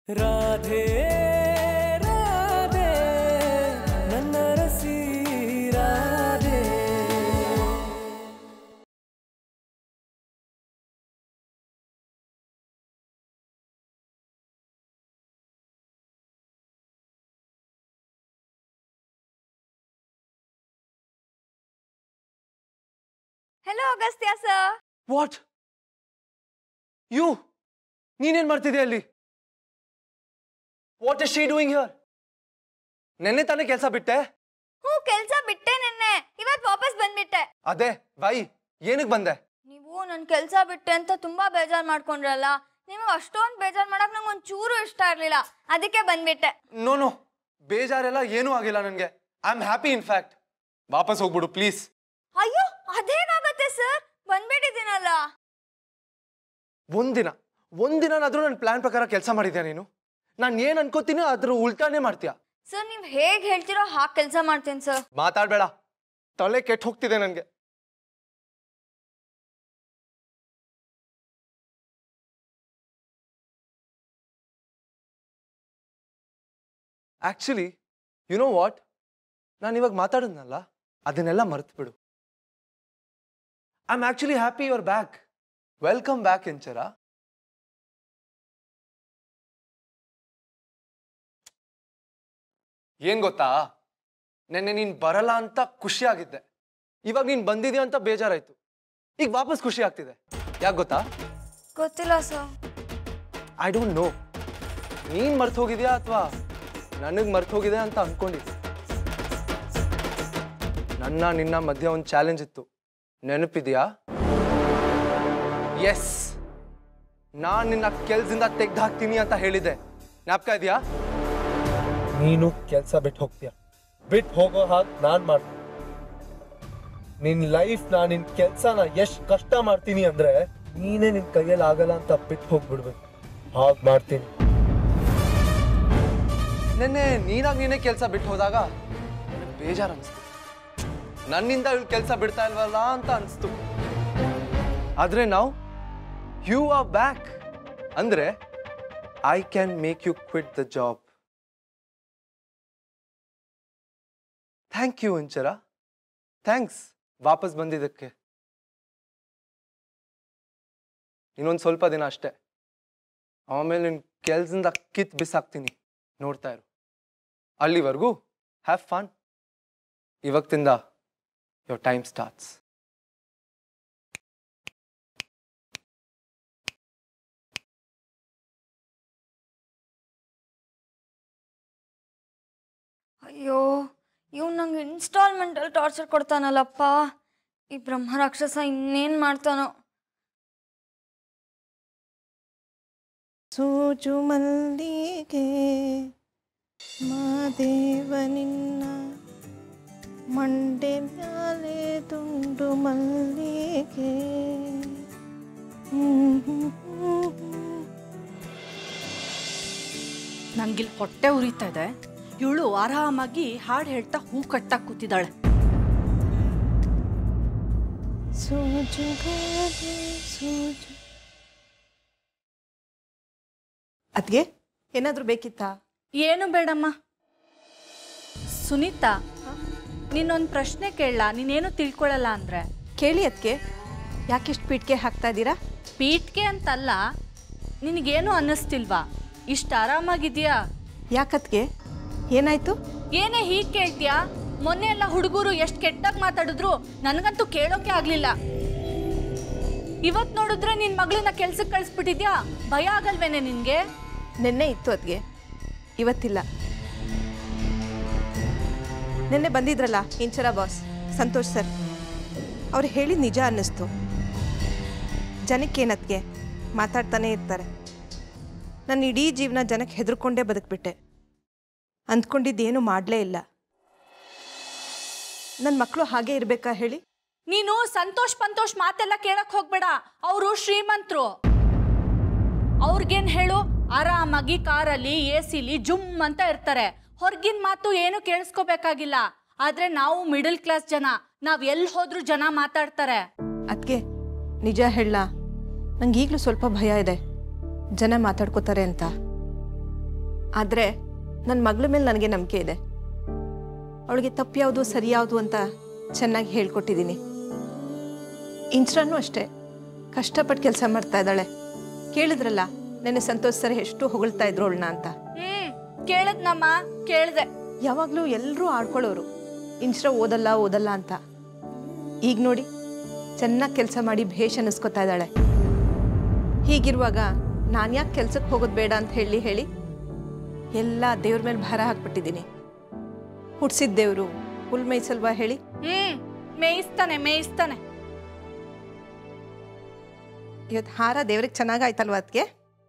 Radhe Radhe ನನ್ನರಸಿ Radhe. Hello, Agastya sir. What? You? ನೀನೇನ್ ಮಾಡ್ತಿದ್ಯಾ ಅಲ್ಲಿ? What is she doing here? ನೆನ್ನೆ ತಾನೇ ಕೆಲಸ ಬಿಟ್ಟೆ? ಕೆಲಸ ಬಿಟ್ಟೆ ನೆನ್ನೆ. ಇವತ್ತು ವಾಪಸ್ ಬಂದ್ಬಿಟ್ಟೆ. ಅದೇ ಬಾಯಿ, ಏನಕ್ಕೆ ಬಂದೆ? ನೀವು ನನ್ನ ಕೆಲಸ ಬಿಟ್ಟೆ ಅಂತ ತುಂಬಾ ಬೇಜಾರ್ ಮಾಡ್ಕೊಂಡ್ರಲ್ಲ. ನಿಮಗೆ ಅಷ್ಟೊಂದು ಬೇಜಾರ್ ಮಾಡಕ್ ನಂಗೆ ಒಂದು ಚೂರು ಇಷ್ಟ ಇರಲಿಲ್ಲ. ಅದಕ್ಕೆ ಬಂದ್ಬಿಟ್ಟೆ. ನೋ ಬೇಜಾರೆಲ್ಲ ಏನೂ ಆಗಿಲ್ಲ ನನಗೆ. I am happy in fact. ವಾಪಸ್ ಹೋಗ್ಬಿಡು ಪ್ಲೀಸ್. ಅಯ್ಯೋ ಅದೇನಾಗತ್ತೆ ಸರ್, ಬಂದ್ಬಿಟ್ಟಿದ್ದೀನಲ್ಲ. ಒಂದಿನಾದ್ರೂ ನನ್ನ ಪ್ಲಾನ್ ಪ್ರಕಾರ ಕೆಲಸ ಮಾಡಿದ್ಯಾ ನೀನು? ನಾನು ಏನ್ ಅನ್ಕೋತೀನಿ ಅದ್ರ ಉಲ್ಟಾನೇ ಮಾಡ್ತೀಯಾ? ಸರ್ ನೀವು ಹೇಗೆ ಹೇಳ್ತೀರೋ ಹಾಗೆ ಕೆಲಸ ಮಾಡ್ತೀನಿ ಸರ್. ಮಾತಾಡ್ಬೇಡ, ತಲೆ ಕೆಟ್ಟ ಹೋಗ್ತಿದೆ ನನಗೆ. ಆಕ್ಚುಲಿ ಯು ನೋ ವಾಟ್, ನಾನು ಇವಾಗ ಮಾತಾಡಿದ್ನಲ್ಲ ಅದನ್ನೆಲ್ಲ ಮರ್ತು ಬಿಡು. I am actually happy you are back. Welcome back Inchara. ಏನ್ ಗೊತ್ತಾ, ನೆನ್ನೆ ನೀನ್ ಬರಲ್ಲ ಅಂತ ಖುಷಿ ಆಗಿದ್ದೆ. ಇವಾಗ ನೀನ್ ಬಂದಿದ್ಯಾ ಅಂತ ಬೇಜಾರಾಯ್ತು. ಈಗ ವಾಪಸ್ ಖುಷಿ ಆಗ್ತಿದೆ. ಯಾಕೆ ಗೊತ್ತಾ? ಗೊತ್ತಿಲ್ಲ ಸರ್. ಐ ಡೋಂಟ್ ನೋ, ನೀನ್ ಮರ್ತು ಹೋಗಿದ್ಯಾ ಅಥವಾ ನನಗ್ ಮರ್ತು ಹೋಗಿದೆ ಅಂತ ಅನ್ಕೊಂಡಿದ್ದೆ. ನಿನ್ನ ಮಧ್ಯೆ ಒಂದು ಚಾಲೆಂಜ್ ಇತ್ತು, ನೆನಪಿದ್ಯಾ? ಎಸ್, ನಾನ್ ನಿನ್ನ ಕೆಲ್ಸದಿಂದ ತೆಗ್ದು ಹಾಕ್ತೀನಿ ಅಂತ ಹೇಳಿದ್ದೆ. ಜ್ಞಾಪಕ ಇದೆಯಾ? ನೀನು ಕೆಲಸ ಬಿಟ್ಟು ಹೋಗ್ತೀಯ. ಬಿಟ್ಟು ಹೋಗೋ ಹಾಗೆ ನಾನು ಮಾಡ್ತೀನಿ. ನಿನ್ ಲೈಫ್ ನಿನ್ ಕೆಲ್ಸನ ಎಷ್ಟು ಕಷ್ಟ ಮಾಡ್ತೀನಿ ಅಂದ್ರೆ ನೀನೇ ನಿನ್ ಕೈಯಲ್ಲಿ ಆಗಲ್ಲ ಅಂತ ಬಿಟ್ಟು ಹೋಗ್ಬಿಡ್ಬೇಕು. ಹಾಗೆ ಮಾಡ್ತೀನಿ. ನೆನ್ನೆ ನೀನೇ ಕೆಲಸ ಬಿಟ್ಟು ಹೋದಾಗ ಬೇಜಾರು ಅನಿಸ್ತು. ನನ್ನಿಂದ ಇವಳು ಕೆಲಸ ಬಿಡ್ತಾ ಇಲ್ವಲ್ಲ ಅಂತ ಅನಿಸ್ತು. ಆದ್ರೆ ನಾವು ಯು ಆರ್ ಬ್ಯಾಕ್ ಅಂದ್ರೆ I can make you quit the job. Thank you Inchara. Thanks ವಾಪಸ್ ಬಂದಿದ್ದಕ್ಕೆ. ಇನ್ನೊಂದು ಸ್ವಲ್ಪ ದಿನ ಅಷ್ಟೇ, ಆಮೇಲೆ ನಿನ್ನ ಕೆಲ್ಸದಿಂದ ಕಿತ್ ಬಿಸಾಕ್ತೀನಿ. ನೋಡ್ತಾ ಇರು. ಅಲ್ಲಿವರೆಗೂ ಹ್ಯಾವ್ ಫನ್. ಇವತ್ತಿಂದ your time starts. ಅಯ್ಯೋ ಇವ್ ನಂಗೆ ಇನ್ಸ್ಟಾಲ್ಮೆಂಟ್ ಅಲ್ಲಿ ಟಾರ್ಚರ್ ಕೊಡ್ತಾನಲ್ಲಪ್ಪ. ಈ ಬ್ರಹ್ಮ ರಾಕ್ಷಸ ಇನ್ನೇನ್ ಮಾಡ್ತಾನೋ. ಸೂಜು ಮಲ್ಲಿಗೆ ಮಾದೇವ ನಿನ್ನ ಮಂಡೆ ಮ್ಯಾಲೆ ತುಂಡು ಮಲ್ಲಿಗೆ. ನಂಗಿಲ್ ಹೊಟ್ಟೆ ಉರಿತಾ ಇದೆ. ಇವಳು ಆರಾಮಾಗಿ ಹಾಡು ಹೇಳ್ತಾ ಹೂ ಕಟ್ಟ ಕೂತಿದ್ದಾಳೆ. ಸೂಜು ಸೂಜು. ಅದ್ಗೆ ಏನಾದ್ರೂ ಬೇಕಿತ್ತಾ? ಏನು ಬೇಡಮ್ಮ. ಸುನೀತಾ, ನೀನೊಂದು ಪ್ರಶ್ನೆ ಕೇಳಲ್ಲ, ನೀನೇನು ತಿಳ್ಕೊಳ್ಳಲ್ಲ ಅಂದ್ರೆ? ಕೇಳಿ ಅದಕ್ಕೆ. ಯಾಕಿಷ್ಟು ಪೀಠ್ಗೆ ಹಾಕ್ತಾ ಇದ್ದೀರಾ? ಪೀಠ್ಗೆ ಅಂತಲ್ಲ, ನಿನಗೇನು ಅನ್ನಿಸ್ತಿಲ್ವಾ? ಇಷ್ಟು ಆರಾಮಾಗಿದ್ಯಾ? ಯಾಕತ್ಗೆ ಏನಾಯ್ತು? ಏನೇ ಹೀಗೆ ಕೇಳ್ತೀಯಾ? ಮೊನ್ನೆ ಎಲ್ಲ ಹುಡುಗರು ಎಷ್ಟು ಕೆಟ್ಟಾಗಿ ಮಾತಾಡಿದ್ರು ನನಗಂತೂ ಕೇಳೋಕೆ ಆಗ್ಲಿಲ್ಲ. ಇವತ್ತು ನೋಡಿದ್ರೆ ನಿನ್ನ ಮಗಳನ್ನ ಕೆಲ್ಸಕ್ಕೆ ಕಳಿಸ್ಬಿಟ್ಟಿದ್ಯಾ? ಭಯ ಆಗಲ್ವೇನೆ ನಿನಗೆ? ನೆನ್ನೆ ಇತ್ತು ಅದಕ್ಕೆ, ಇವತ್ತಿಲ್ಲ. ನೆನ್ನೆ ಬಂದಿದ್ರಲ್ಲ ಇಂಚರ ಬಾಸ್ ಸಂತೋಷ್ ಸರ್, ಅವ್ರು ಹೇಳಿದ ನಿಜ ಅನ್ನಿಸ್ತು. ಜನಕ್ಕೇನತ್ಗೆ ಮಾತಾಡ್ತಾನೆ ಇರ್ತಾರೆ. ನಾನು ಇಡೀ ಜೀವನ ಜನಕ್ಕೆ ಹೆದರ್ಕೊಂಡೇ ಬದುಕ್ಬಿಟ್ಟೆ. ಅಂದ್ಕೊಂಡಿದ್ದೇನು ಮಾಡಲೇ ಇಲ್ಲ. ನನ್ನ ಮಕ್ಕಳು ಹಾಗೆ ಇರಬೇಕಾ ಹೇಳಿ? ನೀನು ಸಂತೋಷ್ ಮಾತೆಲ್ಲ ಕೇಳಕ್ ಹೋಗ್ಬೇಡ. ಅವರು ಶ್ರೀಮಂತರು. ಅವ್ರಿಗೇನು ಹೇಳು, ಆರಾಮಾಗಿ ಕಾರಲ್ಲಿ ಎಸಿಲಿ ಜುಮ್ ಅಂತ ಇರ್ತಾರೆ. ಹೊರಗಿನ ಮಾತು ಏನು ಕೇಳಿಸ್ಕೋಬೇಕಾಗಿಲ್ಲ. ಆದ್ರೆ ನಾವು ಮಿಡಲ್ ಕ್ಲಾಸ್ ಜನ, ನಾವ್ ಎಲ್ಲಿ ಹೋದ್ರೂ ಜನ ಮಾತಾಡ್ತಾರೆ. ಅದಕ್ಕೆ ನಿಜ ಹೇಳ, ನಂಗೆ ಈಗಲೂ ಸ್ವಲ್ಪ ಭಯ ಇದೆ ಜನ ಮಾತಾಡ್ಕೋತಾರೆ ಅಂತ. ಆದರೆ ನನ್ನ ಮಗಳ ಮೇಲೆ ನನಗೆ ನಂಬಿಕೆ ಇದೆ. ಅವಳಿಗೆ ತಪ್ಪು ಯಾವುದು ಸರಿ ಯಾವುದು ಅಂತ ಚೆನ್ನಾಗಿ ಹೇಳ್ಕೊಟ್ಟಿದ್ದೀನಿ. ಇಂಚ್ರಾನು ಅಷ್ಟೇ ಕಷ್ಟಪಟ್ಟು ಕೆಲಸ ಮಾಡ್ತಾ ಇದ್ದಾಳೆ. ಕೇಳಿದ್ರಲ್ಲ ನೆನ್ನೆ ಸಂತೋಷ್ ಸರ್ ಎಷ್ಟು ಹೊಗಳ್ತಾ ಇದ್ರು ಅವಳನ್ನ ಅಂತ. ಕೇಳದ್ನಮ್ಮ, ಕೇಳ್ದೆ. ಯಾವಾಗಲೂ ಎಲ್ಲರೂ ಆಡ್ಕೊಳ್ಳೋರು ಇಂಚ್ರಾ ಓದಲ್ಲ ಅಂತ. ಈಗ ನೋಡಿ ಚೆನ್ನಾಗಿ ಕೆಲಸ ಮಾಡಿ ಭೇಷ್ ಅನ್ನಿಸ್ಕೊತಾ ಇದ್ದಾಳೆ. ಹೀಗಿರುವಾಗ ನಾನು ಯಾಕೆ ಕೆಲ್ಸಕ್ಕೆ ಹೋಗೋದು ಬೇಡ ಅಂತ ಹೇಳಿ ಎಲ್ಲ ದೇವ್ರ ಮೇಲೆ ಭಾರ ಹಾಕ್ಬಿಟ್ಟಿದ್ದೀನಿ. ಹುಡ್ಸಿದ ದೇವರು ಹುಲ್ ಮೇಯ್ಸಲ್ವಾ ಹೇಳಿ? ಮೇಯಿಸ್ತಾನೆ. ಇವತ್ತು ಹಾರ ದೇವ್ರಿಗೆ ಚೆನ್ನಾಗಾಯ್ತಲ್ವ ಅದಕ್ಕೆ?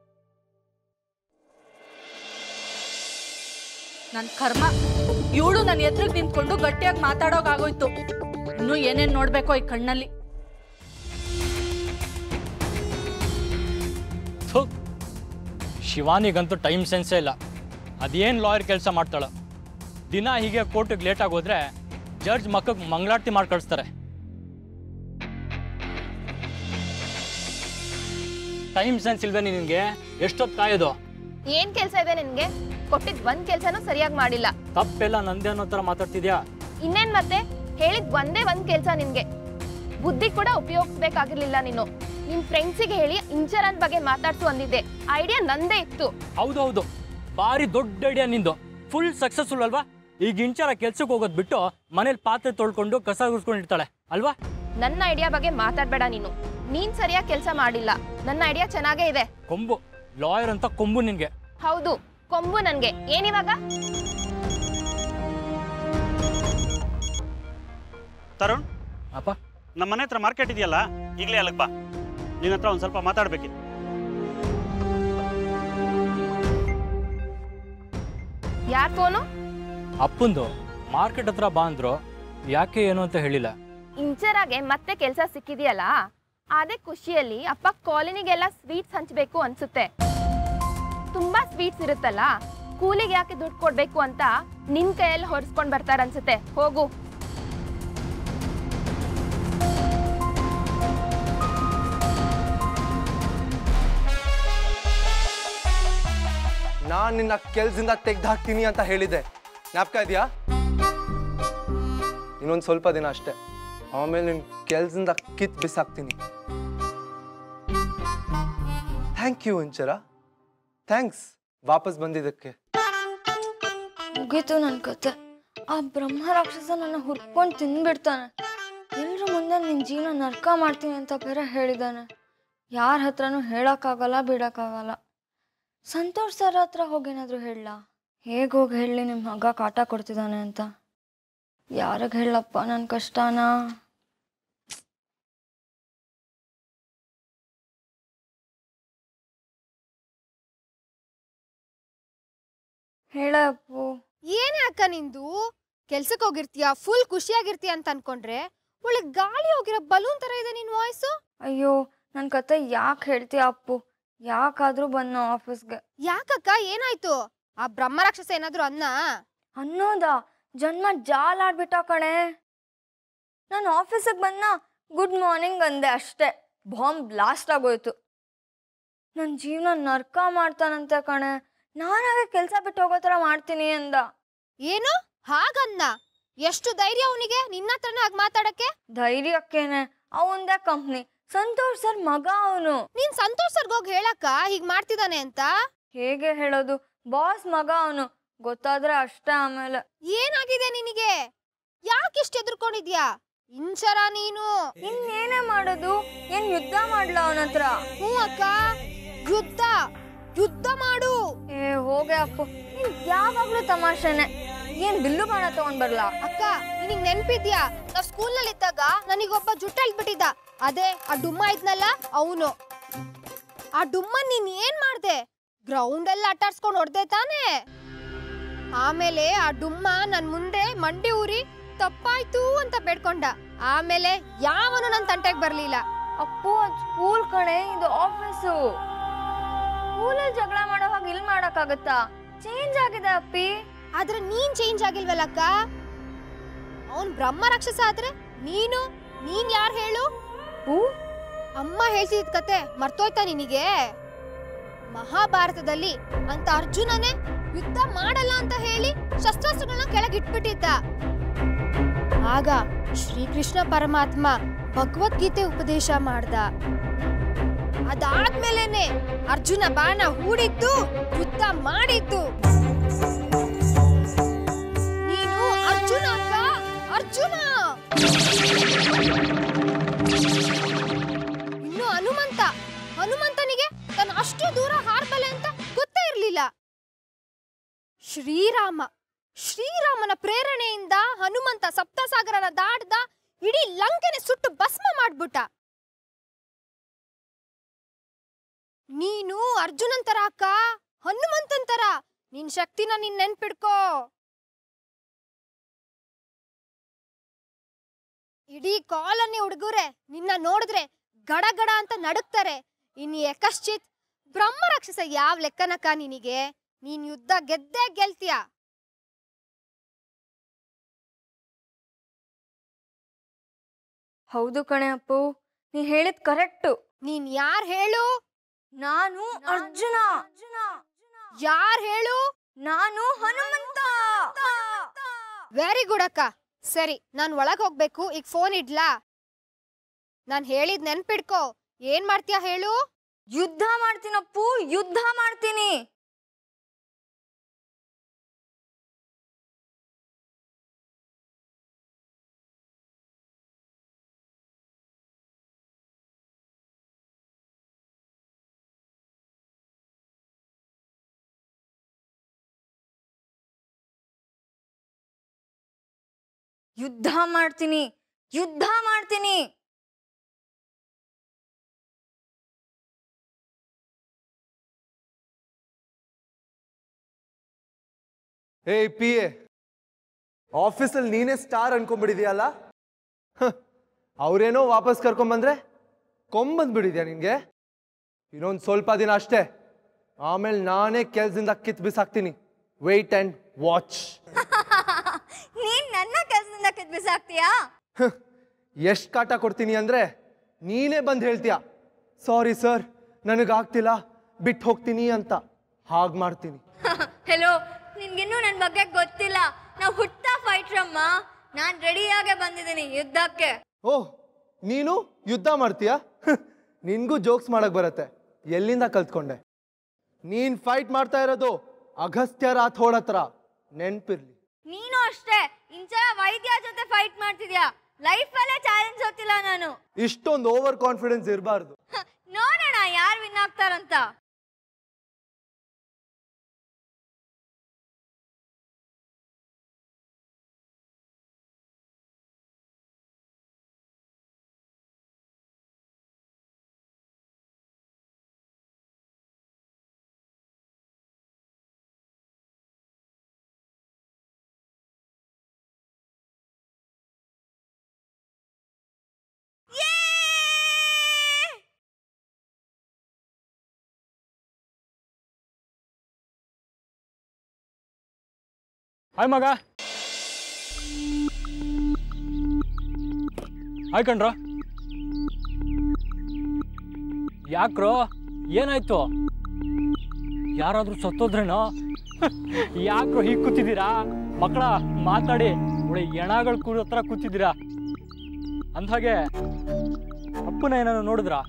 ನನ್ ಕರ್ಮ, ಇವಳು ನನ್ನ ಎದುರಿಗೆ ನಿಂತ್ಕೊಂಡು ಗಟ್ಟಿಯಾಗಿ ಮಾತಾಡೋಕಾಗೋಯ್ತು. ಇನ್ನು ಏನೇನ್ ನೋಡ್ಬೇಕೋ ಈ ಕಣ್ಣಲ್ಲಿ. ಶಿವಾನಿಗಂತೂ ಟೈಮ್ ಸೆನ್ಸೇ ಇಲ್ಲ. ಅದೇನು ಲಾಯರ್ ಕೆಲಸ ಮಾಡ್ತಾಳ. ದಿನ ಹೀಗೆ ಕೋರ್ಟಿಗೆ ಲೇಟಾಗಿ ಹೋದ್ರೆ ಜಡ್ಜ್ ಮಕ್ಕಳಿಗೆ ಮಂಗಳಾರತಿ ಮಾಡಿ ಕಳಿಸ್ತಾರೆ. ಟೈಮ್ ಸೆನ್ಸ್ ಇಲ್ವೇ ನಿನಗೆ? ಎಷ್ಟೊತ್ತು ಕಾಯೋದು? ಏನ್ ಕೆಲಸ ಇದೆ ನಿನ್ಗೆ? ಕೊಟ್ಟಿದ್ ಒಂದ್ ಕೆಲ್ಸನೂ ಸರಿಯಾಗಿ ಮಾಡಿಲ್ಲ. ತಪ್ಪೆಲ್ಲ ನಂದೇ ಅನ್ನೋ ತರ ಮಾತಾಡ್ತಿದ್ಯಾ? ಇನ್ನೇನ್ ಮತ್ತೆ, ಹೇಳಿದ್ ಒಂದೇ ಒಂದ್ ಕೆಲ್ಸ ನಿನ್ಗೆ. ಬುದ್ಧಿ ಕೂಡ ಉಪಯೋಗಿಸ್ಬೇಕಾಗಿರ್ಲಿಲ್ಲ ನೀನು. ನಿಮ್ ಫ್ರೆಂಡ್ಸಿಗೆ ಹೇಳಿ ಇಂಚರನ್ ಬಗ್ಗೆ ಮಾತಾಡ್ಸು ಅಂದಿದ್ದೆ. ಐಡಿಯಾ ನಂದೇ ಇತ್ತು. ಹೌದು, ಭಾರಿ ದೊಡ್ಡ ಐಡಿಯಾ ನಿಂದು. ಫುಲ್ ಸಕ್ಸಸ್ಫುಲ್ ಅಲ್ವಾ? ಈಗ ಇಂಚರ ಕೆಲ್ಸಕ್ಕೆ ಹೋಗೋದ್ ಬಿಟ್ಟು ಮನೇಲಿ ಪಾತ್ರೆ ತೊಳ್ಕೊಂಡು ಕಸ ಗುಡ್ಸ್ಕೊಂಡಿರ್ತಾಳೆ ಅಲ್ವಾ? ನನ್ನ ಐಡಿಯಾ ಬಗ್ಗೆ ಮಾತಾಡ್ಬೇಡ ನೀನು. ನೀನ್ ಸರಿಯಾಗಿ ಕೆಲಸ ಮಾಡಿಲ್ಲ. ನನ್ನ ಐಡಿಯಾ ಚೆನ್ನಾಗೇ ಇದೆ. ಕೊಂಬು ಲಾಯರ್ ಅಂತ ಕೊಂಬು ನಿನ್ಗೆ. ಹೌದು, ಕೊಂಬು ನನ್ಗೆ. ಏನಿವಾಗ? ತರುಣ್, ಅಪ್ಪ ನಮ್ಮ ಮನೆ ಹತ್ರ ಮಾರ್ಕೆಟ್ ಇದೆಯಲ್ಲ, ಈಗಲೇ ಅಲ್ಲಿಗೆ ಬಾ. ನಿನ್ನ ಹತ್ರ ಒಂದು ಸ್ವಲ್ಪ ಮಾತಾಡ್ಬೇಕಿತ್ತು. ಯಾರ್ ಫೋನು? ಅಪ್ಪಂದು. ಮಾರ್ಕೆಟ್ ಹತ್ರ ಬಾ ಅಂದ್ರು. ಯಾಕೆ ಏನು ಅಂತ ಹೇಳಿಲ್ಲ. ಇಂಚರಾಗೆ ಮತ್ತೆ ಕೆಲಸ ಸಿಕ್ಕಿದೆಯಲ್ಲ, ಅದೇ ಖುಷಿಯಲ್ಲಿ ಅಪ್ಪ ಕಾಲೋನಿಗೆಲ್ಲ ಸ್ವೀಟ್ಸ್ ಹಂಚಬೇಕು ಅನ್ಸುತ್ತೆ. ತುಂಬಾ ಸ್ವೀಟ್ಸ್ ಇರುತ್ತಲ್ಲ, ಕೂಲಿಗೆ ಯಾಕೆ ದುಡ್ಡು ಕೊಡ್ಬೇಕು ಅಂತ ನಿನ್ ಕೈಯಲ್ಲಿ ಹೊರಿಸ್ಕೊಂಡ್ ಬರ್ತಾರ ಅನ್ಸುತ್ತೆ. ಹೋಗು. ನಾನು ನಿನ್ನ ಕೆಲ್ಸದಿಂದ ತೆಗ್ದು ಹಾಕ್ತೀನಿ ಅಂತ ಹೇಳಿದ್ದೆ, ಜ್ಞಾಪಕ ಇದೆಯಾ? ಇನ್ನೊಂದು ಸ್ವಲ್ಪ ದಿನ ಅಷ್ಟೇ, ಆಮೇಲೆ ನಿನ್ನ ಕೆಲ್ಸದಿಂದ ಕಿತ್ ಬಿಸಾಕ್ತೀನಿ. ಥ್ಯಾಂಕ್ ಯು ಇಂಚರ, ಥ್ಯಾಂಕ್ಸ್ ವಾಪಸ್ ಬಂದಿದ್ದಕ್ಕೆ. ಮುಗೀತು ನನ್ನ ಕತೆ. ಆ ಬ್ರಹ್ಮ ರಾಕ್ಷಸ ನನ್ನ ಹುರ್ಕೊಂಡು ತಿಂದ್ಬಿಡ್ತಾನೆ. ಎಲ್ರ ಮುಂದೆ ನಿನ್ನ ಜೀವನ ನರ್ಕ ಮಾಡ್ತೀನಿ ಅಂತ ಬೇರೆ ಹೇಳಿದ್ದಾನೆ. ಯಾರ ಹತ್ರನೂ ಹೇಳೋಕ್ಕಾಗಲ್ಲ, ಬಿಡೋಕ್ಕಾಗಲ್ಲ. ಸಂತೋಷ್ ಸರ್ ಹತ್ರ ಹೋಗೇನಾದರೂ ಹೇಳಲ್ಲ? ಹೇಗೆ ಹೋಗಿ ಹೇಳಲಿ ನಿಮ್ಮ ಮಗ ಕಾಟ ಕೊಡ್ತಿದ್ದಾನೆ ಅಂತ? ಯಾರಿಗೆ ಹೇಳಪ್ಪ ನನ್ನ ಕಷ್ಟನಾ? ಹೇಳ ಅಪ್ಪು. ಏನೇ ಅಕ್ಕ ನಿಂದು? ಕೆಲ್ಸಕ್ಕೆ ಹೋಗಿರ್ತೀಯ, ಫುಲ್ ಖುಷಿಯಾಗಿರ್ತೀಯ ಅಂತ ಅನ್ಕೊಂಡ್ರೆ ಒಳ್ಳೆ ಗಾಳಿ ಹೋಗಿರೋ ಬಲೂನ್ ತರ ಇದೆ ನಿನ್ ವಾಯ್ಸು. ಅಯ್ಯೋ, ನನ್ನ ಕತೆ ಯಾಕೆ ಹೇಳ್ತೀಯ ಅಪ್ಪು? ಯಾಕಾದ್ರೂ ಬಂದ ಆಫೀಸ್ಗೆ? ಯಾಕಕ್ಕ, ಏನಾಯ್ತು? ಆ ಬ್ರಹ್ಮ ರಾಕ್ಷಸ ಏನಾದ್ರು ಅನ್ನೋದಾ? ಜನ್ಮ ಜಾಲಾಡ್ಬಿಟ್ಟ ಕಣೆ. ನಾನು ಆಫೀಸಿಗೆ ಬಂದ ಗುಡ್ ಮಾರ್ನಿಂಗ್ ಅಂದೆ ಅಷ್ಟೇ, ಬಾಂಬ್ ಬ್ಲಾಸ್ಟ್ ಆಗೋಯ್ತು. ನನ್ನ ಜೀವನ ನರ್ಕ ಮಾಡ್ತಾನಂತೆ ಕಣೆ. ನಾನಾಗೆ ಕೆಲಸ ಬಿಟ್ಟು ಹೋಗೋ ಥರ ಮಾಡ್ತೀನಿ ಅಂದ. ಏನು ಹಾಗನ್ನ? ಎಷ್ಟು ಧೈರ್ಯ ಅವನಿಗೆ ನಿನ್ನ ಹತ್ರನೇ ಹಾಗೆ ಮಾತಾಡಕ್ಕೆ? ಧೈರ್ಯಕ್ಕೇನೆ, ಅವಂದೇ ಕಂಪ್ನಿ. ಸಂತೋಷ್ ಸರ್ ಮಗ ಅವನು. ನೀನ್ ಸಂತೋಷ್ ಸರ್ಗೆ ಹೋಗಿ ಹೇಳಕ್ಕ ಹೀಗ್ ಮಾಡ್ತಿದ್ದಾನೆ ಅಂತ? ಹೇಗೆ ಹೇಳೋದು? ಬಾಸ್ ಮಗ ಅವನು, ಗೊತ್ತಾದ್ರೆ ಅಷ್ಟೇ. ಆಮೇಲೆ ಏನಾಗಿದೆ ನಿನಗೆ? ಯಾಕಿಷ್ಟು ಎದುರ್ಕೊಂಡಿದ್ಯಾ ಇಂಚರ ನೀನು? ಇನ್ನೇನೇ ಮಾಡೋದು? ಏನ್ ಯುದ್ಧ ಮಾಡ್ಲ ಅವನ ಹತ್ರ? ಹ್ಞೂ ಅಕ್ಕ, ಯುದ್ಧ ಯುದ್ಧ ಮಾಡು. ಹೋಗೆ ಅಪ್ಪು, ನೀನ್ ಯಾವಾಗ್ಲೂ ತಮಾಷೆನೆ. ಏನ್ ಬಿಲ್ಲು ಬಾಣ ತಗೊಂಡ್ ಬರ್ಲಾ? ಅಕ್ಕ, ನಿನಗ್ ನೆನ್ಪಿದ್ಯಾ ನಾವ್ ಸ್ಕೂಲ್ ನಲ್ಲಿ ಇದ್ದಾಗ ನನಗೊಬ್ಬ ಜುಟ್ಟ ಎಳ್ಬಿಟ್ಟಿದ್ದ? ಅದೇ ಆ ಡುಮ್ಮ ಇದ್ನಲ್ಲ ಅವನು. ಆ ಡುಮ್ಮ ನೀನ್ ಏನ್ ಮಾಡ್ದೆ? ಗ್ರೌಂಡ್ ಎಲ್ಲ ಅಟ್ಟಾಡ್ಸ್ಕೊಂಡ್ ಹೊಡ್ದೆ ತಾನೆ? ಆಮೇಲೆ ಆ ಡುಮ್ಮ ನನ್ ಮುಂದೆ ಮಂಡಿ ಊರಿ ತಪ್ಪಾಯ್ತು ಅಂತ ಬೇಡ್ಕೊಂಡ. ಆಮೇಲೆ ಯಾವನು ನನ್ ತಂಟೆಗ್ ಬರ್ಲಿಲ್ಲ. ಅಪ್ಪು, ಅದ್ ಸ್ಕೂಲ್ ಕಣೆ, ಇದು ಆಫೀಸು. ಸ್ಕೂಲಲ್ಲಿ ಜಗಳ ಮಾಡೋ ಹಾಗೆ ಇಲ್ಲಿ ಮಾಡಕ್ಕಾಗತ್ತಾ? ಚೇಂಜ್ ಆಗಿದೆ ಅಪ್ಪಿ. ಆದ್ರೆ ನೀನ್ ಚೇಂಜ್ ಆಗಿಲ್ವಲ್ಲಕ್ಕ? ಅವನ್ ಬ್ರಹ್ಮ ರಾಕ್ಷಸ ಆದ್ರೆ ನೀನ್ ಯಾರು ಹೇಳು? ಅಮ್ಮ ಹೇಳ್ತಿದ್ ಕತೆ ಮರ್ತೋಯ್ತಾ ನಿನಗೆ? ಮಹಾಭಾರತದಲ್ಲಿ ಅಂತ ಅರ್ಜುನನೇ ಯುದ್ಧ ಮಾಡಲ್ಲ ಅಂತ ಹೇಳಿ ಶಸ್ತ್ರಾಸ್ತ್ರಗಳನ್ನ ಕೆಳಗಿಟ್ಬಿಟ್ಟಿದ್ದ. ಆಗ ಶ್ರೀಕೃಷ್ಣ ಪರಮಾತ್ಮ ಭಗವದ್ಗೀತೆ ಉಪದೇಶ ಮಾಡ್ದ. ಅದಾದ್ಮೇಲೆನೆ ಅರ್ಜುನ ಬಾಣ ಹೂಡಿದ್ದು, ಯುದ್ಧ ಮಾಡಿದ್ದು. ನೀನು ಅರ್ಜುನ ಅಕ್ಕ, ಅರ್ಜುನ. ಇನ್ನು ಹನುಮಂತನಿಗೆ ತನ್ನ ಅಷ್ಟು ದೂರ ಹಾರ್ಬಲೆ ಅಂತ ಗೊತ್ತೇ ಇರ್ಲಿಲ್ಲ. ಶ್ರೀರಾಮನ ಪ್ರೇರಣೆಯಿಂದ ಹನುಮಂತ ಸಪ್ತಸಾಗರನ ದಾಟ್ದ, ಇಡೀ ಲಂಕೆನೆ ಸುಟ್ಟು ಭಸ್ಮ ಮಾಡ್ಬಿಟ್ಟ. ನೀನು ಅರ್ಜುನನ್ ತರ ಅಕ್ಕ, ಹನುಮಂತನ್ ತರ. ನಿನ್ ಶಕ್ತಿನ ನೀನ್ ನೆನ್ಪಿಡ್ಕೋ. ಇಡೀ ಕಾಲನಿ ಹುಡುಗರೆ ನಿನ್ನ ನೋಡಿದ್ರೆ ಗಡಗಡ ಅಂತ ನಡುಕ್ತಾರೆ. ಇನ್ನು ಯಕಶ್ಚಿತ್ ಬ್ರಹ್ಮ ರಾಕ್ಷಸ ಯಾವ ಲೆಕ್ಕನಕ್ಕ ನಿನಗೆ? ನೀನ್ ಯುದ್ಧ ಗೆದ್ದೇ ಗೆಲ್ತೀಯ. ಹೌದು ಕಣೆ ಅಪ್ಪು, ನೀ ಹೇಳಿದ್ ಕರೆಕ್ಟು. ನೀನ್ ಯಾರ್ ಹೇಳು? ನಾನು ಅರ್ಜುನ. ಯಾರ್ ಹೇಳು? ನಾನು ಹನುಮಂತ. ವೆರಿ ಗುಡ್ ಅಕ್ಕ. ಸರಿ, ನಾನ್ ಒಳಗ್ ಹೋಗ್ಬೇಕು, ಈಗ ಫೋನ್ ಇಡ್ಲಾ? ನಾನ್ ಹೇಳಿದ್ ನೆನ್ಪಿಡ್ಕೋ. ಏನ್ ಮಾಡ್ತೀಯ ಹೇಳು? ಯುದ್ಧ ಮಾಡ್ತೀನಪ್ಪು, ಯುದ್ಧ ಮಾಡ್ತೀನಿ. ಯುದ್ಧ ಮಾಡ್ತೀನಿ, ಯುದ್ಧ ಮಾಡ್ತೀನಿ. ಏಯ್ ಪಿ ಎ, ಆಫೀಸಲ್ಲಿ ನೀನೇ ಸ್ಟಾರ್ ಅನ್ಕೊಂಡ್ಬಿಡಿದ್ಯಲ್ಲ. ಅವ್ರೇನೋ ವಾಪಸ್ ಕರ್ಕೊಂಬಂದ್ರೆ ಕೊಂಬಂದ್ಬಿಡಿದ್ಯಾ ನಿನ್ಗೆ? ಇನ್ನೊಂದು ಸ್ವಲ್ಪ ದಿನ ಅಷ್ಟೇ, ಆಮೇಲೆ ನಾನೇ ಕೆಲ್ಸದಿಂದ ಕಿತ್ ಬಿಸಾಕ್ತೀನಿ. Wait and watch. ನೀನ್ ನನ್ನ ಕೆಲಸದಿಂದ ಕಿತ್ ಬಿಸಾಕ್ತೀಯಾ? ಎಷ್ಟು ಕಾಟ ಕೊಡ್ತೀನಿ ಅಂದ್ರೆ ನೀನೇ ಬಂದು ಹೇಳ್ತೀಯ, ಸಾರಿ ಸರ್ ನನಗಾಗ್ತಿಲ್ಲ, ಬಿಟ್ಟು ಹೋಗ್ತೀನಿ ಅಂತ. ಹಾಗೆ ಮಾಡ್ತೀನಿ. ಹೆಲೋ, ನಿನ್ಗಿನ್ನೂ ನನ್ನ ಬಗ್ಗೆ ಗೊತ್ತಿಲ್ಲ. ನಾವು ಹುಟ್ಟ ಫೈಟ್ರಮ್ಮ. ನಾನು ರೆಡಿಯಾಗೆ ಬಂದಿದ್ದೀನಿ ಯುದ್ಧಕ್ಕೆ. ಓಹ್, ನೀನು ಯುದ್ಧ ಮಾಡ್ತೀಯಾ? ನಿನ್ಗೂ ಜೋಕ್ಸ್ ಮಾಡಕ್ ಬರತ್ತೆ. ಎಲ್ಲಿಂದ ಕಲ್ತ್ಕೊಂಡೆ? ನೀನ್ ಫೈಟ್ ಮಾಡ್ತಾ ಇರೋದು ಅಗಸ್ತ್ಯ ರಾಥೋಡ್ ಹತ್ರ, ನೆನ್ಪಿರ್ಲಿ. ನೀನು ಅಷ್ಟೇ, ಇಂಚರ ವೈದ್ಯ ಜೊತೆ ಫೈಟ್ ಮಾಡ್ತಿದ್ಯಾ. ಲೈಫಲ್ಲೇ ಚಾಲೆಂಜ್ ಹೋಗ್ತಿಲ್ಲ ನಾನು. ಇಷ್ಟೊಂದು ಓವರ್ ಕಾನ್ಫಿಡೆನ್ಸ್ ಇರಬಾರ್ದು. ನೋಡೋಣ ಯಾರು ವಿನ್ ಆಗ್ತಾರಂತ. ಹಾಯ್ ಮಗ. ಹಾಯ್ ಕಣ್ರೋ. ಯಾಕ್ರೋ, ಏನಾಯ್ತು? ಯಾರಾದ್ರೂ ಸತ್ತೋದ್ರೇನೋ? ಯಾಕ್ರೋ ಹೀಗೆ ಕೂತಿದ್ದೀರಾ? ಮಕ್ಕಳ ಮಾತಾಡಿ, ಒಳ್ಳೆ ಎಣಗಳು ಕೂಡೋ ಹತ್ರ ಕೂತಿದ್ದೀರಾ. ಅಂದ್ಹಾಗೆ ಅಪ್ಪನ ಏನಾದ್ರು ನೋಡಿದ್ರಾ?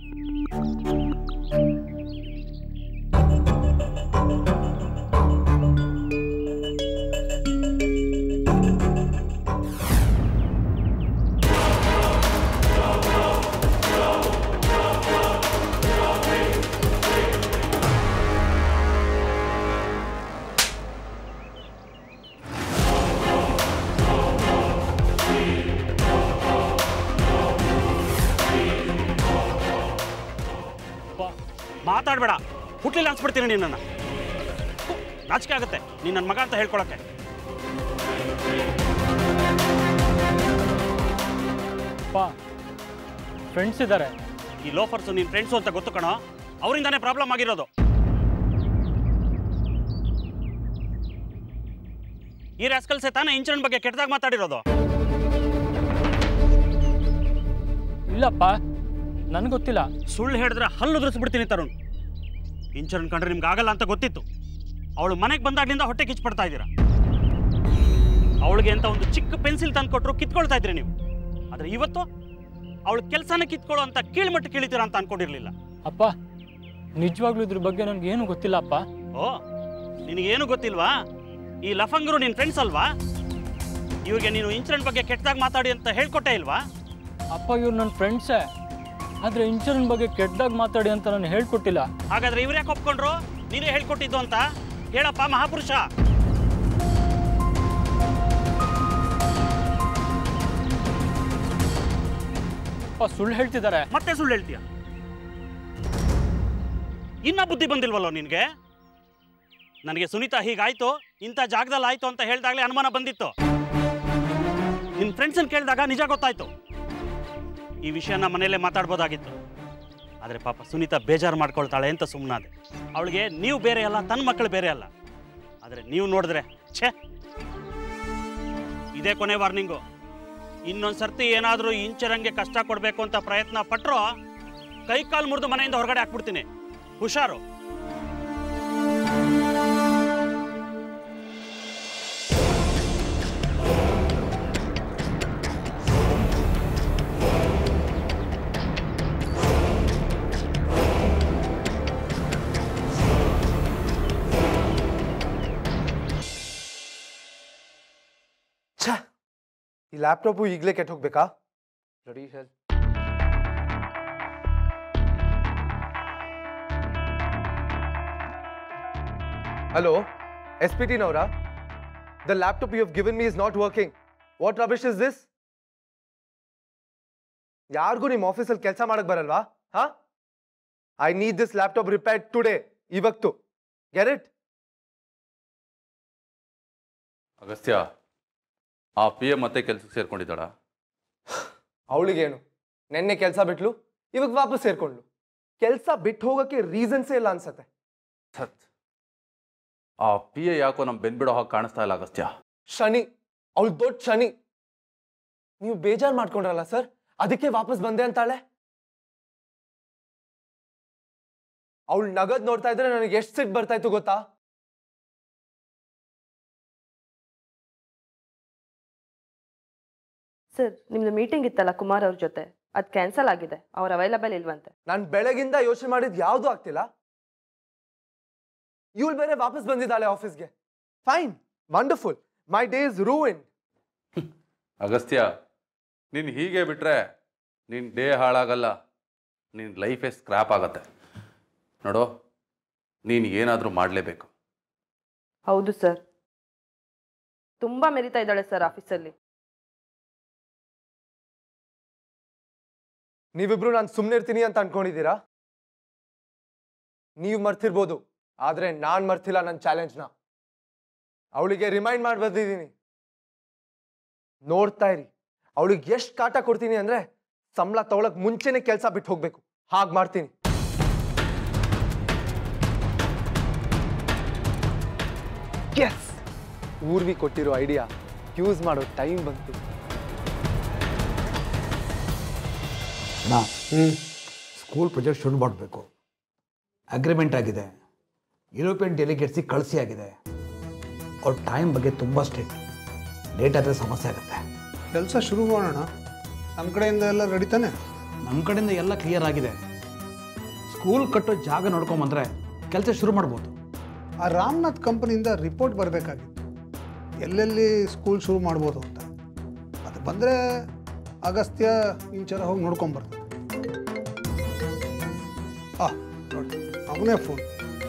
ಮಾತಾಡಬೇಡ, ಹುಟ್ಲಿಲ್ಲ ಅನ್ಸ್ಬಿಡ್ತೀನಿ ನಿನ್ನನ್ನು. ನಾಚಿಕೆ ಆಗುತ್ತೆ ನೀನು ನನ್ನ ಮಗ ಅಂತ ಹೇಳ್ಕೊಳಕ್ಕೆ. ಫ್ರೆಂಡ್ಸ್ ಇದ್ದಾರೆ. ಈ ಲೋಫರ್ಸು ನಿನ್ನ ಫ್ರೆಂಡ್ಸು ಅಂತ ಗೊತ್ತು ಕಣೋ, ಅವರಿಂದಾನೇ ಪ್ರಾಬ್ಲಮ್ ಆಗಿರೋದು. ಈ ರಾಸ್ಕಲ್ಸೆ ತಾನೇ ಇನ್ಚರನ್ ಬಗ್ಗೆ ಕೆಟ್ಟದಾಗ ಮಾತಾಡಿರೋದು. ಇಲ್ಲಪ್ಪ, ನನಗೆ ಗೊತ್ತಿಲ್ಲ. ಸುಳ್ಳು ಹೇಳಿದ್ರೆ ಹಲ್ಲು ಉದುರಿಸ್ಬಿಡ್ತೀನಿ ತರುಣ್. ಇನ್ಚರನ್ ಕಂಡ್ರೆ ನಿಮ್ಗೆ ಆಗಲ್ಲ ಅಂತ ಗೊತ್ತಿತ್ತು. ಅವಳು ಮನೆಗೆ ಬಂದಾಗ್ಲಿಂದ ಹೊಟ್ಟೆ ಕಿಚ್ಪಡ್ತಾ ಇದ್ದೀರಾ. ಅವಳಿಗೆ ಅಂತ ಒಂದು ಚಿಕ್ಕ ಪೆನ್ಸಿಲ್ ತಂದು ಕೊಟ್ಟರು ಕಿತ್ಕೊಳ್ತಾ ಇದ್ರಿ ನೀವು. ಆದರೆ ಇವತ್ತು ಅವಳು ಕೆಲಸನ ಕಿತ್ಕೊಳ್ಳೋ ಅಂತ ಕೀಳ್ಮಟ್ಟ ಕೀಳಿತೀರಾ ಅಂತ ಅನ್ಕೊಂಡಿರ್ಲಿಲ್ಲ. ಅಪ್ಪ ನಿಜವಾಗ್ಲೂ ಇದ್ರ ಬಗ್ಗೆ ನನಗೆ ಏನು ಗೊತ್ತಿಲ್ಲ ಅಪ್ಪ. ಓ, ನಿನಗೇನು ಗೊತ್ತಿಲ್ವಾ? ಈ ಲಫಂಗರು ನಿನ್ನ ಫ್ರೆಂಡ್ಸ್ ಅಲ್ವಾ? ಇವ್ರಿಗೆ ನೀನು ಇನ್ಸಿಡೆಂಟ್ ಬಗ್ಗೆ ಕೆಟ್ಟದಾಗ ಮಾತಾಡಿ ಅಂತ ಹೇಳ್ಕೊಟ್ಟೇ ಇಲ್ವಾ? ಅಪ್ಪ ಇವ್ರು ನನ್ನ ಫ್ರೆಂಡ್ಸೇ, ಆದರೆ ಇನ್ಸಿಡೆಂಟ್ ಬಗ್ಗೆ ಕೆಟ್ಟದಾಗ ಮಾತಾಡಿ ಅಂತ ನಾನು ಹೇಳ್ಕೊಟ್ಟಿಲ್ಲ. ಹಾಗಾದ್ರೆ ಇವ್ರು ಯಾಕೆ ಒಪ್ಕೊಂಡ್ರು ನೀನೇ ಹೇಳ್ಕೊಟ್ಟಿದ್ದು ಅಂತ? ಹೇಳಪ್ಪ ಮಹಾಪುರುಷ. ಅಪ್ಪ ಸುಳ್ಳು ಹೇಳ್ತಿದ್ದಾರೆ. ಮತ್ತೆ ಸುಳ್ಳು ಹೇಳ್ತೀಯ? ಇನ್ನ ಬುದ್ಧಿ ಬಂದಿಲ್ವಲ್ಲೋ ನಿನಗೆ? ನನಗೆ ಸುನೀತಾ ಹೀಗಾಯ್ತು, ಇಂಥ ಜಾಗದಲ್ಲಿ ಆಯ್ತು ಅಂತ ಹೇಳಿದಾಗಲೇ ಅನುಮಾನ ಬಂದಿತ್ತು. ನಿನ್ನ ಫ್ರೆಂಡ್ಸನ್ನು ಕೇಳಿದಾಗ ನಿಜ ಗೊತ್ತಾಯ್ತು. ಈ ವಿಷಯನ ಮನೆಯಲ್ಲೇ ಮಾತಾಡ್ಬೋದಾಗಿತ್ತು. ಆದರೆ ಪಾಪ ಸುನೀತಾ ಬೇಜಾರು ಮಾಡ್ಕೊಳ್ತಾಳೆ ಅಂತ ಸುಮ್ಮನಾದೆ. ಅವಳಿಗೆ ನೀವು ಬೇರೆ ಅಲ್ಲ, ತನ್ನ ಮಕ್ಕಳು ಬೇರೆ ಅಲ್ಲ. ಆದರೆ ನೀವು ನೋಡಿದ್ರೆ ಛೇ, ಇದೇ ಕೊನೆ ವಾರ್ನಿಂಗು. ಇನ್ನೊಂದು ಸರ್ತಿ ಏನಾದರೂ ಇಂಚರಂಗೆ ಕಷ್ಟ ಕೊಡಬೇಕು ಅಂತ ಪ್ರಯತ್ನ ಪಟ್ಟರು ಕೈ ಕಾಲು ಮುರಿದು ಮನೆಯಿಂದ ಹೊರಗಡೆ ಹಾಕ್ಬಿಡ್ತೀನಿ. ಹುಷಾರು. ಈ ಲ್ಯಾಪ್ಟಾಪು ಈಗಲೇ ಕೆಟ್ಟ ಹೋಗ್ಬೇಕಾ? Ready hell. ಹಲೋ, SPT ನವರಾ? The laptop you have given me is not working. What rubbish is this? ಯಾರಿಗೂ ನಿಮ್ಮ ಆಫೀಸಲ್ಲಿ ಕೆಲಸ ಮಾಡಕ್ ಬರಲ್ವಾ? ಹಾ? I need this laptop repaired today. ಇವತ್ತು. Get it? ಅಗಸ್ತ್ಯ, ಆ PA ಮತ್ತೆ ಕೆಲ್ಸಕ್ಕೆ ಸೇರ್ಕೊಂಡಿದ್ದಾಳ? ಅವಳಿಗೇನು, ನೆನ್ನೆ ಕೆಲಸ ಬಿಟ್ಲು, ಇವಾಗ ವಾಪಸ್ ಸೇರ್ಕೊಂಡ್ಲು. ಕೆಲಸ ಬಿಟ್ಟು ಹೋಗಕ್ಕೆ ರೀಸನ್ಸೇ ಇಲ್ಲ ಅನ್ಸತ್ತೆ. ಸತ್, ಆ PA ಯಾಕೋ ನಮ್ ಬೆನ್ಬಿಡೋ ಹಾಗೆ ಕಾಣಿಸ್ತಾ ಇಲ್ಲ ಅಗಸ್ತ್ಯ. ಶನಿ, ಅವಳು ದೊಡ್ಡ ಶನಿ. ನೀವು ಬೇಜಾರು ಮಾಡ್ಕೊಂಡ್ರಲ್ಲ ಸರ್, ಅದಕ್ಕೆ ವಾಪಸ್ ಬಂದೆ ಅಂತಾಳೆ. ಅವಳು ನಗದ್ ನೋಡ್ತಾ ಇದ್ರೆ ನನಗೆ ಎಷ್ಟು ಸಿಟ್ಟು ಬರ್ತಾ ಇತ್ತು ಗೊತ್ತಾ? ಸರ್, ನಿಮ್ದು ಮೀಟಿಂಗ್ ಇತ್ತಲ್ಲ ಕುಮಾರ್ ಅವ್ರ ಜೊತೆ, ಅದು ಕ್ಯಾನ್ಸಲ್ ಆಗಿದೆ. ಅವ್ರು ಅವೈಲಬಲ್ ಇಲ್ವಂತೆ. ನಾನು ಬೆಳಗಿಂದ ಯೋಚನೆ ಮಾಡಿದ್ ಯಾವುದು ಆಗ್ತಿಲ್ಲ. ಇವಳು ಬೇರೆ ವಾಪಸ್ ಬಂದಿದ್ದಾಳೆ ಆಫೀಸ್ಗೆ. Fine, wonderful, my day is ruined. Agastya, ನೀನು ಹೀಗೆ ಬಿಟ್ರೆ ನಿನ್ನ ಡೇ ಹಾಳಾಗಲ್ಲ, ನಿನ್ನ ಲೈಫೇ ಸ್ಕ್ರ್ಯಾಪ್ ಆಗತ್ತೆ. ನೋಡು, ನೀನು ಏನಾದರೂ ಮಾಡಲೇಬೇಕು. ಹೌದು ಸರ್, ತುಂಬ ಮೆರಿತಾ ಇದ್ದಾಳೆ ಸರ್ ಆಫೀಸಲ್ಲಿ. ನೀವಿಬ್ರು ನಾನು ಸುಮ್ಮನೆ ಇರ್ತೀನಿ ಅಂತ ಅನ್ಕೊಂಡಿದ್ದೀರಾ? ನೀವು ಮರ್ತಿರ್ಬೋದು, ಆದ್ರೆ ನಾನ್ ಮರ್ತಿಲ್ಲ ನನ್ನ ಚಾಲೆಂಜ್ನ. ಅವಳಿಗೆ ರಿಮೈಂಡ್ ಮಾಡಿ ಬಂದಿದ್ದೀನಿ. ನೋಡ್ತಾ ಇರಿ, ಅವಳಿಗೆ ಎಷ್ಟು ಕಾಟ ಕೊಡ್ತೀನಿ ಅಂದ್ರೆ ಸಂಬಳ ತಗೊಳಕ್ ಮುಂಚೆನೆ ಕೆಲಸ ಬಿಟ್ಟು ಹೋಗ್ಬೇಕು. ಹಾಗೆ ಮಾಡ್ತೀನಿ. ಎಸ್, ಊರ್ವಿ ಕೊಟ್ಟಿರೋ ಐಡಿಯಾ ಯೂಸ್ ಮಾಡೋ ಟೈಮ್ ಬಂತು. ಸ್ಕೂಲ್ ಪ್ರಾಜೆಕ್ಟ್ ಶುರು ಮಾಡಬೇಕು. ಅಗ್ರಿಮೆಂಟ್ ಆಗಿದೆ, ಯುರೋಪಿಯನ್ ಡೆಲಿಗೇಟ್ಸಿಗೆ ಕಳಿಸಿ ಆಗಿದೆ. ಅವ್ರ ಟೈಮ್ ಬಗ್ಗೆ ತುಂಬ ಸ್ಟ್ರಿಕ್ಟ್. ಲೇಟ್ ಆದರೆ ಸಮಸ್ಯೆ ಆಗುತ್ತೆ. ಕೆಲಸ ಶುರು ಮಾಡೋಣ. ನಮ್ಮ ಕಡೆಯಿಂದ ಎಲ್ಲ ರೆಡಿ ತಾನೆ? ನಮ್ಮ ಕಡೆಯಿಂದ ಎಲ್ಲ ಕ್ಲಿಯರ್ ಆಗಿದೆ. ಸ್ಕೂಲ್ ಕಟ್ಟೋ ಜಾಗ ನೋಡ್ಕೊಂಬಂದ್ರೆ ಕೆಲಸ ಶುರು ಮಾಡ್ಬೋದು. ಆ ರಾಮನಾಥ್ ಕಂಪನಿಯಿಂದ ರಿಪೋರ್ಟ್ ಬರಬೇಕಾಗಿತ್ತು, ಎಲ್ಲೆಲ್ಲಿ ಸ್ಕೂಲ್ ಶುರು ಮಾಡ್ಬೋದು ಅಂತ. ಅದು ಬಂದರೆ ಅಗಸ್ತ್ಯ ಇಂಚರ ಹೋಗಿ ನೋಡ್ಕೊಂಬರ್ತದೆ. ನೋಡಿ, ಅವನೇ ಫೋನ್.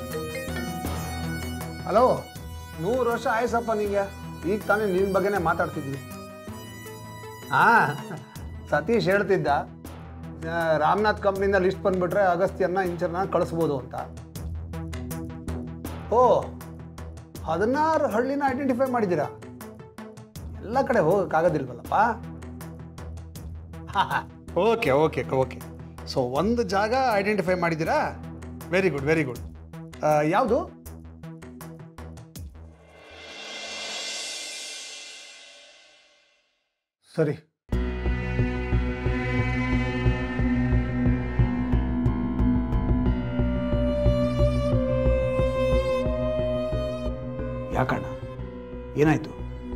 ಹಲೋ, 100 ವರ್ಷ ಆಯ್ಸಪ್ಪ ನಿಂಗೆ. ಈಗ ತಾನೇ ನಿನ್ನ ಬಗ್ಗೆನೇ ಮಾತಾಡ್ತಿದ್ವಿ. ಸತೀಶ್ ಹೇಳ್ತಿದ್ದ, ರಾಮನಾಥ್ ಕಂಪ್ನಿಯಿಂದ ಲಿಸ್ಟ್ ಬಂದುಬಿಟ್ರೆ ಅಗಸ್ತ್ಯನ ಇಂಚರನ್ನ ಕಳಿಸ್ಬೋದು ಅಂತ. ಓ, 16 ಹಳ್ಳಿನ ಐಡೆಂಟಿಫೈ ಮಾಡಿದ್ದೀರಾ? ಎಲ್ಲ ಕಡೆ ಹೋಗೋಕ್ಕಾಗೋದಿಲ್ವಲ್ಲಪ್ಪ. Okay okay okay. ಸೊ ಒಂದು ಜಾಗ ಐಡೆಂಟಿಫೈ ಮಾಡಿದ್ದೀರಾ? Very good very good. ಯಾವುದು? ಸರಿ, ಯಾಕಣ್ಣ ಏನಾಯ್ತು?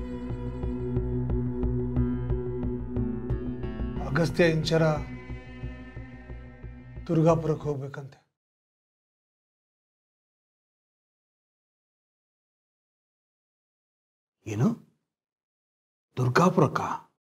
ಅಗಸ್ತ್ಯ ಇಂಚರ ದುರ್ಗಾಪುರಕ್ಕೆ ಹೋಗ್ಬೇಕಂತೆ. ಏನು ದುರ್ಗಾಪುರಕ್ಕ?